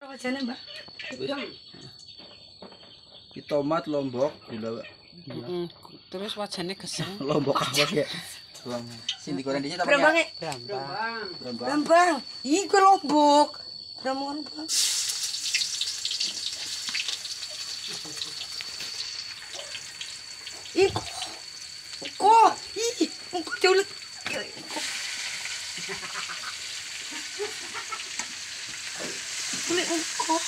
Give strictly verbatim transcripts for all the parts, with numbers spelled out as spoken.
wajane, Mbak. Iki tomat lombok gula. Heeh. Terus wajane geseng. Lombok apa ya? Tuang. Sing digoreng dhisik apa ya? Brambang. Brambang. Brambang. Brambang. Iku lombok. Brambang. Iku. Kok, ih, kok jauh. Kulit kok.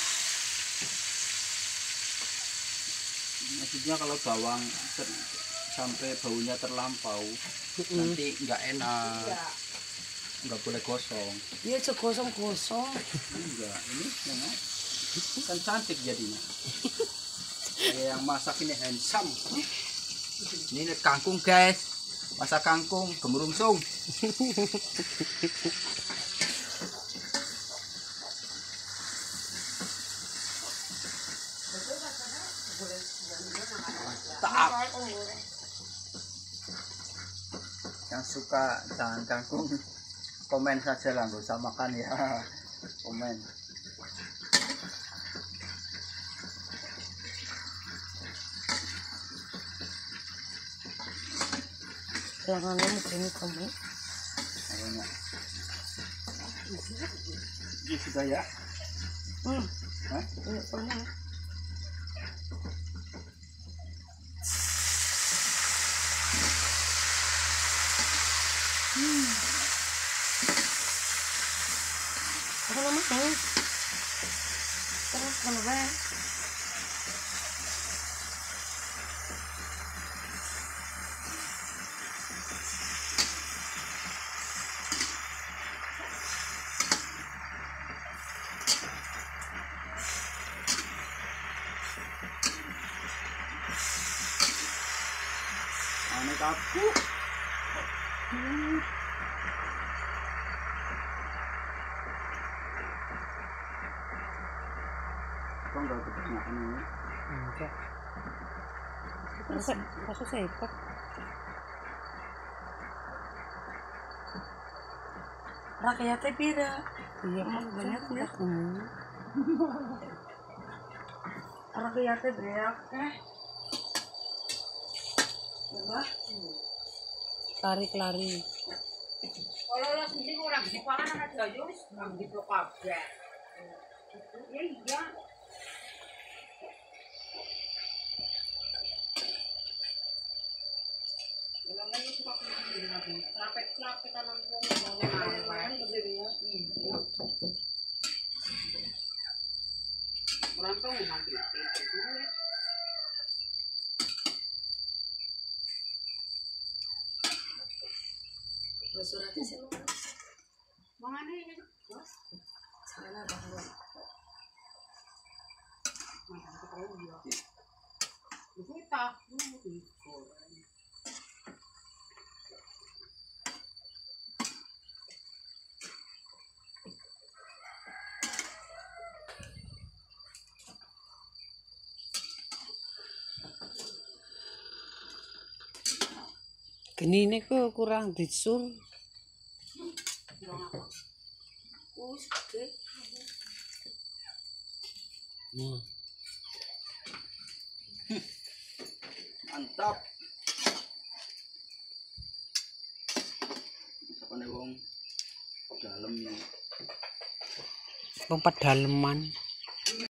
Maksudnya kalau bawang ter, sampai baunya terlampau Mm-mm. nanti nggak enak, nggak boleh gosong. Iya, cek gosong-gosong. Enggak, ini memang kan cantik jadinya. Kayak yang masak ini handsome. Ini kangkung guys, masak kangkung gemerungsung. Mantap. Yang suka jangan kangkung komen saja lah, nggak usah makan ya. Komen. Langannya mungkin kamu. Makanya. Ini sudah ya? Hmm. Hah? Ini pernah. Hmm. Apa namanya? Terus kenapa? Aneh kaku. Hmm. Kok nggak kebanyakan ini? Enggak. Terus kasus sepet. Rakyatnya pira? Iya, Emang banyak ya. Hmm. Rakyatnya banyak eh. Wah. Lari-lari. Kalau lo sendiri orang di kepala anak jayo wis nang di blok kabeh. Ya iya. Kalau nggak itu pakai ini lagi. Rapet-rapet tanam wong ngomong iya. Orang tuh mati. Suratnya sih mana? Mangane ya, Bos. Sana bahwa Mana tahu ya. Itu tahu itu. Genine ku kurang disur. us gede. Hmm. Mantap. Apa nih wong dalam nih? Lompat daleman.